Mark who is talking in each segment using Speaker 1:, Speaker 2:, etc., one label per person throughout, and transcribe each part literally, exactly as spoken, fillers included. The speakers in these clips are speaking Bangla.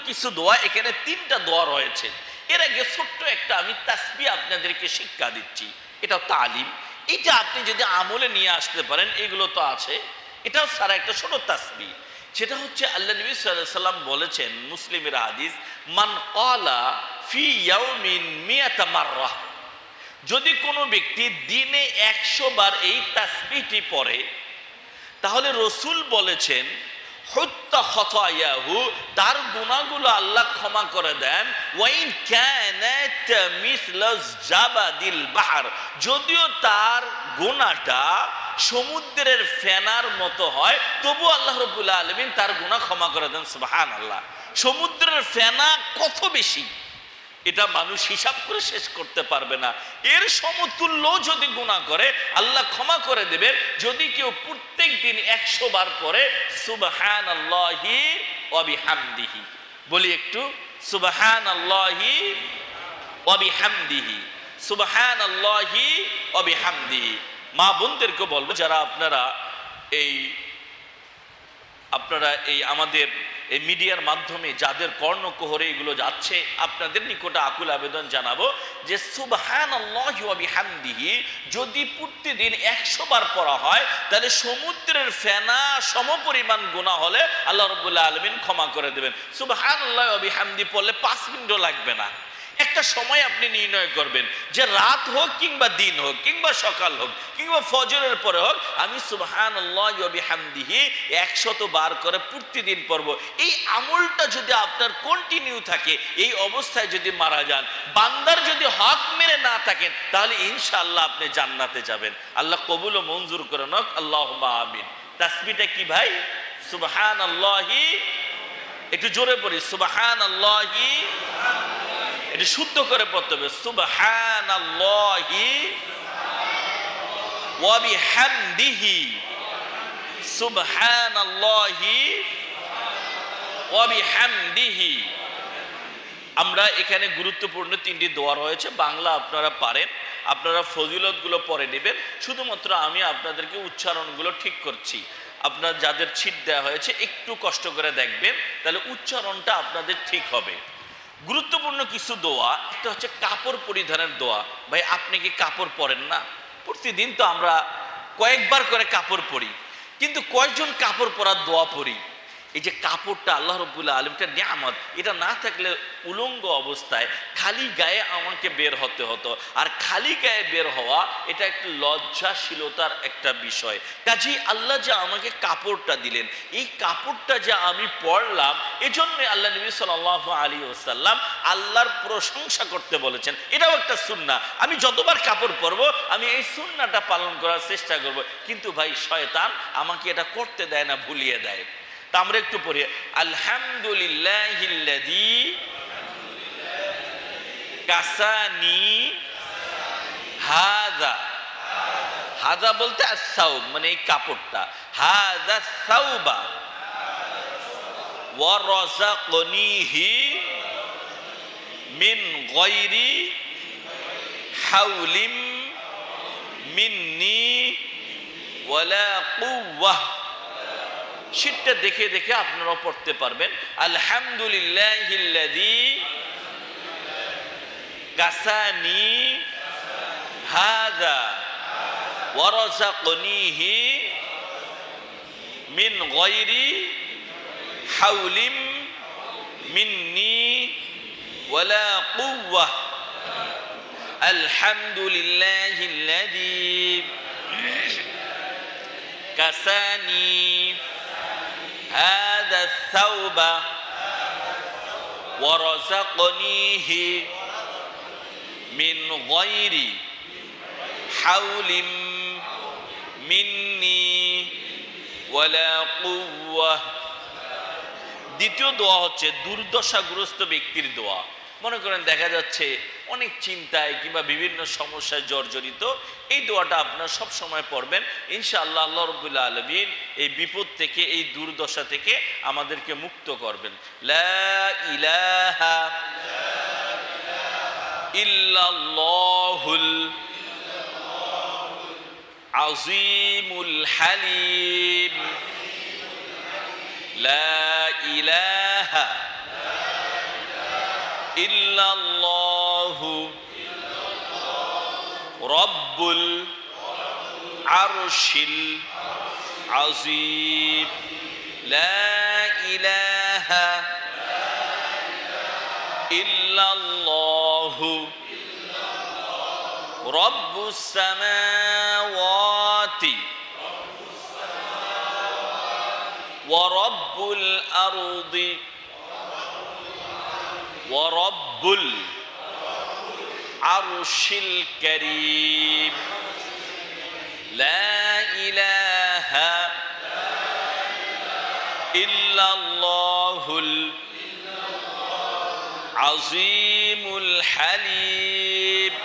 Speaker 1: কিছু দোয়া, এখানে তিনটা দোয়া রয়েছে। এর আগে ছোট্ট একটা আমি তাসবিহ আপনাদেরকে শিক্ষা দিচ্ছি, এটা তালিম। এটা আপনি যদি আমলে নিয়ে আসতে পারেন, এগুলো তো আছে, এটাও সারা একটা ছোট তাসবিহ। সেটা হচ্ছে আল্লাহ নবী সাল্লাল্লাহু আলাইহি ওয়াসাল্লাম বলেছেন, মুসলিমের হাদিস, মান ক্বালা ফি ইয়াউমিন মিয়াতা মাররাহ, যদি কোনো ব্যক্তি দিনে একশো বার এই তাসবিহটি পড়ে, তাহলে রসুল বলেছেন হুত্তা খাতায়াহু, তার গুনাহগুলো আল্লাহ ক্ষমা করে দেন। ওয়াইন কানাত মিসলাস জাবাদিল বাহর, যদিও তার গুনাহটা সমুদ্রের ফেনার মতো হয়, তবু আল্লাহ রাব্বুল আলামিন তার গুনাহ ক্ষমা করে দেন। সুবহানাল্লাহ। সমুদ্রের ফেনা কত বেশি, এটা মানুষ হিসাব করে শেষ করতে পারবে না। এর সমতুল্য যদি গুনাহ করে, আল্লাহ ক্ষমা করে দেবে। যদি কেউ প্রত্যেক দিন একশো বার পরে সুবহানাল্লাহি ওয়া বিহামদিহি, বলি একটু সুবহানাল্লাহি ওয়া বিহামদিহি, সুবহানাল্লাহি ওয়া বিহামদিহি। মা বোনদেরকে বলবো, যারা আপনারা এই আপনারা এই আমাদের এই মিডিয়ার মাধ্যমে যাদের কর্ণকুহরে এগুলো যাচ্ছে, আপনাদের নিকটে আকুল আবেদন জানাবো যে সুবহানাল্লাহি ওয়া বিহামদিহি যদি প্রতিদিন একশো বার পড়া হয়, তাহলে সমুদ্রের ফেনা সমপরিমাণ গুনাহ হলে আল্লাহ রাব্বুল আলামিন ক্ষমা করে দেবেন। সুবহানাল্লাহি ওয়া বিহামদি পড়লে পাঁচ মিনিটও লাগবে না। একটা সময় আপনি নির্ণয় করবেন যে রাত হোক কিংবা দিন হোক কিংবা সকাল হোক কিংবা ফজরের পরে হোক, আমি সুবহানাল্লাহি ওয়া বিহামদিহি একশত বার করে প্রতিদিন পড়ব। এই আমলটা যদি আপনার কন্টিনিউ থাকে, এই অবস্থায় যদি মারা যান, বান্দার যদি হক মেরে না থাকেন, তাহলে ইনশাআল্লাহ আপনি জান্নাতে যাবেন। আল্লাহ কবুল ও মঞ্জুর করে নক, আল্লাহুম্মা আমিন। তাসবিহটা কি ভাই? সুবহানাল্লাহি, একটু জোরে পড়ি, সুবহানাল্লাহি, এটা শুদ্ধ করে পড়তে হবে, সুবহানাল্লাহি ওয়া বিহামদিহি, সুবহানাল্লাহি ওয়া বিহামদিহি। আমরা এখানে গুরুত্বপূর্ণ তিনটি দোয়া রয়েছে, বাংলা আপনারা পারেন, আপনারা ফজিলতগুলো পরে নেবেন। শুধুমাত্র আমি আপনাদেরকে উচ্চারণগুলো ঠিক করছি। আপনার যাদের ছিট দেওয়া হয়েছে একটু কষ্ট করে দেখবেন, তাহলে উচ্চারণটা আপনাদের ঠিক হবে। গুরুত্বপূর্ণ কিছু দোয়া, একটা হচ্ছে কাপড় পরিধানের দোয়া। ভাই আপনি কি কাপড় পরেন না? প্রতিদিন তো আমরা কয়েকবার করে কাপড় পরি, কিন্তু কয়েকজন কাপড় পরার দোয়া পড়ি? এই যে কাপড়টা আল্লাহ রাব্বুল আলামিনের নিয়ামত, এটা না থাকলে উলঙ্গ অবস্থায় খালি গায়ে আমাকে বের হতে হতো। আর খালি গায়ে বের হওয়া এটা একটু লজ্জাশীলতার একটা বিষয়। কাজেই আল্লাহ যে আমাকে কাপড়টা দিলেন, এই কাপড়টা যে আমি পরলাম, এজন্য আল্লাহ নবী সাল্লাল্লাহু আলাইহি ওয়াসাল্লাম আল্লাহর প্রশংসা করতে বলেছেন। এটাও একটা সুন্নাহ। আমি যতবার কাপড় পরবো, আমি এই সুন্নাহটা পালন করার চেষ্টা করব। কিন্তু ভাই শয়তান আমাকে এটা করতে দেয় না, ভুলিয়ে দেয়। তা আমরা একটু পড়ি, আলহামদুলিল্লাহিল্লাযী কাসানি হাযা। হাযা বলতে আস-সাওব, মানে এই কাপড়টা, হাযা সাওবা ওয়া রাযাকনিহি মিন গায়রি হাওলিম মিন্নি ওয়ালা কুওয়াহ। শীতটা দেখে দেখে আপনারা পড়তে পারবেন, আলহামদুলিল্লাহিল্লাযী কাসানি হাযা ওয়া রাযাকনিহি মিন গায়রি হাওলিম মিন্নি ওয়ালা কুওয়াহ। আলহামদুলিল্লাহিল্লাযী কাসানি هذا الثوب ورزقنيه من غير حول مني ولا قوة। দ্বিতীয় দোয়া হচ্ছে দুর্দশাগ্রস্ত ব্যক্তির দোয়া। মনে করেন দেখা যাচ্ছে অনেক চিন্তায় কিংবা বিভিন্ন সমস্যায় জর্জরিত, এই দোয়াটা আপনারা সব সময় পড়বেন। ইনশাআল্লাহ আল্লাহ রাব্বুল আলামিন এই বিপদ থেকে, এই দুর্দশা থেকে আমাদেরকে মুক্ত করবেন। লা ইলাহা ইল্লাল্লাহুল আজিমুল হালিম, লা ইলাহা ইল্লাল্লাহু রব্বুল আরশিল আযীম লা ইলাহা ইল্লাল্লাহু রব্বুস সামাওয়াতি ওয়া রব্বুল আরদি ওয়া রব্বুল আরশিল কারীম লা ইলাহা ইল্লাল্লাহুল আযীমুল হালিম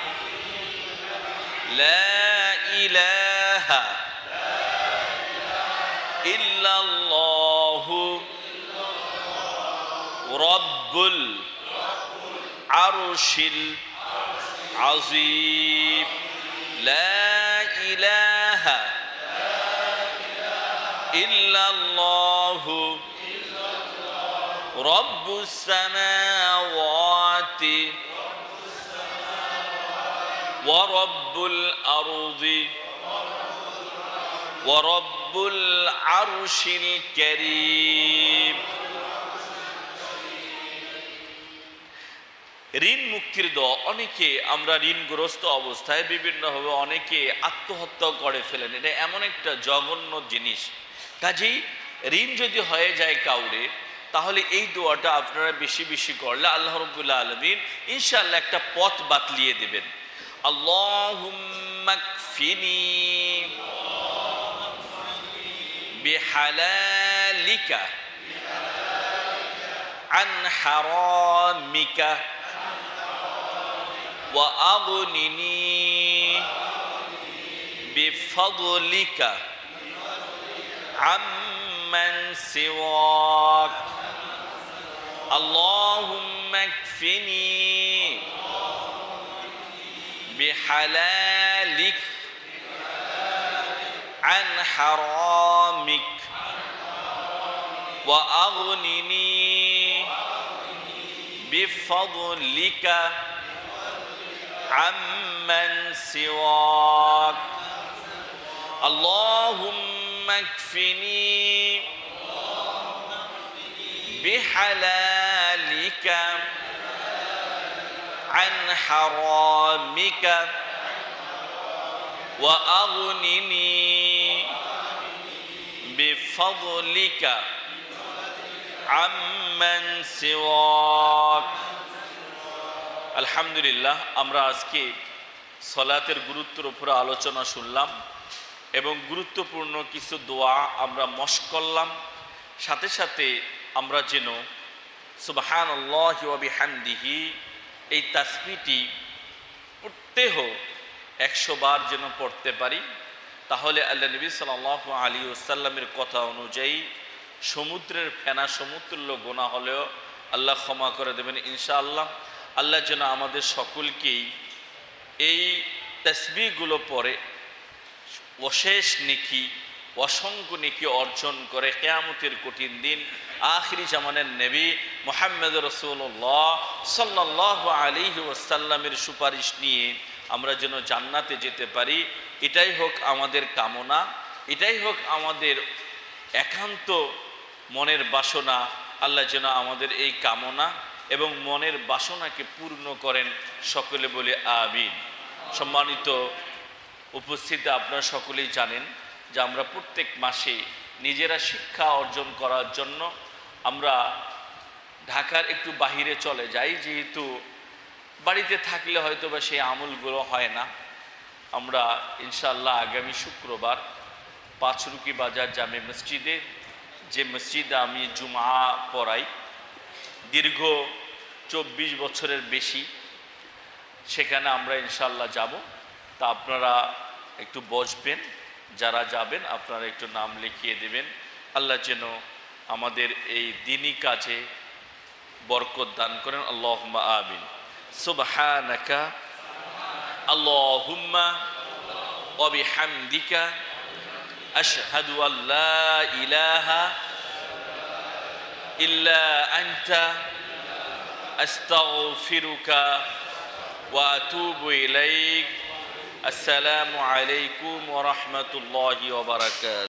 Speaker 1: লা ইলাহা ইল্লাল্লাহু রব্বুল আরশিল আযীম লা ইলাহা ইল্লাল্লাহু রব্বুস সামাওয়াতি ওয়া রব্বুল আরদি ওয়া রব্বুল আরশিল কারীম। ঋণ মুক্তির দোয়া। অনেকে আমরা ঋণগ্রস্ত অবস্থায় বিভিন্নভাবে অনেকে আত্মহত্যা করে ফেলেন। এটা এমন একটা জঘন্য জিনিস। কাজেই ঋণ যদি হয়ে যায় কাউরে, তাহলে এই দোয়াটা আপনারা বেশি বেশি করলে আল্লাহ রাব্বুল আলামিন ইনশাআল্লাহ একটা পথ বাতলিয়ে দেবেন। আল্লাহুম্মা কফিনি বিহালালিকা আন হারামিকা ওয়া আগনিনি বিফাদলিকা আম্মান সিওয়াক। আল্লাহুম্মা কফিনি বিহালালিক আন হারামিক ওয়া আগনিনি বিফাদলিকা আম্মান সিওয়াক। আল্লাহুম্মা কফিনি বিহালালিকা আন হারামিকা ওয়া আগনিনি বিফাদলিকা আম্মান সিওয়াক। আলহামদুলিল্লাহ, আমরা আজকে সলাতের গুরুত্বের উপরে আলোচনা শুনলাম এবং গুরুত্বপূর্ণ কিছু দোয়া আমরা মশক করলাম। সাথে সাথে আমরা যেন সুবহানাল্লাহি ওয়া বিহামদিহি এই তাসবিহটি প্রত্যহ একশো বার যেন পড়তে পারি। তাহলে আল্লাহ নবী সাল্লাল্লাহু আলাইহি ওয়াসাল্লামের কথা অনুযায়ী সমুদ্রের ফেনা সমতুল্য গোনা হলেও আল্লাহ ক্ষমা করে দেবেন ইনশাআল্লাহ। আল্লাহ যেন আমাদের সকলকেই এই তাসবিহগুলো পড়ে অশেষ নেকি অসংখ্য নেকি অর্জন করে কিয়ামতের কঠিন দিন আখিরি জামানের নবী মুহাম্মদ রাসূলুল্লাহ সাল্লাল্লাহু আলাইহি ওয়াসাল্লামের সুপারিশ নিয়ে আমরা যেন জান্নাতে যেতে পারি। এটাই হোক আমাদের কামনা, এটাই হোক আমাদের একান্ত মনের বাসনা। আল্লাহ যেন আমাদের এই কামনা এবং মনের বাসনাকে পূর্ণ করেন, সকলে বলে আমিন। সম্মানিত উপস্থিতি, আপনারা সকলেই জানেন যে আমরা প্রত্যেক মাসে নিজেরা শিক্ষা অর্জন করার জন্য আমরা ঢাকার একটু বাহিরে চলে যাই, যেহেতু বাড়িতে থাকলে হয়তো বা সেই আমলগুলো হয় না। আমরা ইনশাআল্লাহ আগামী শুক্রবার পাঁচরুকি বাজার জামে মসজিদে, যে মসজিদে আমি জুমা পড়াই দীর্ঘ চব্বিশ বছরের বেশি, সেখানে আমরা ইনশাআল্লাহ যাব। তা আপনারা একটু বসবেন, যারা যাবেন আপনারা একটু নাম লিখিয়ে দেবেন। আল্লাহ যেন আমাদের এই দিনী কাজে বরকত দান করেন। আল্লাহুম্মা আমিন। সুবহানাকা আল্লাহুম্মা ওয়া বিহামদিকা আশহাদু আল্লা ইলাহা ইল্লা আনতা আস্তাগফিরুকা ওয়া আতুবু ইলাইক। আসসালামু আলাইকুম ওয়া রাহমাতুল্লাহি ওয়া বারাকাতুহু।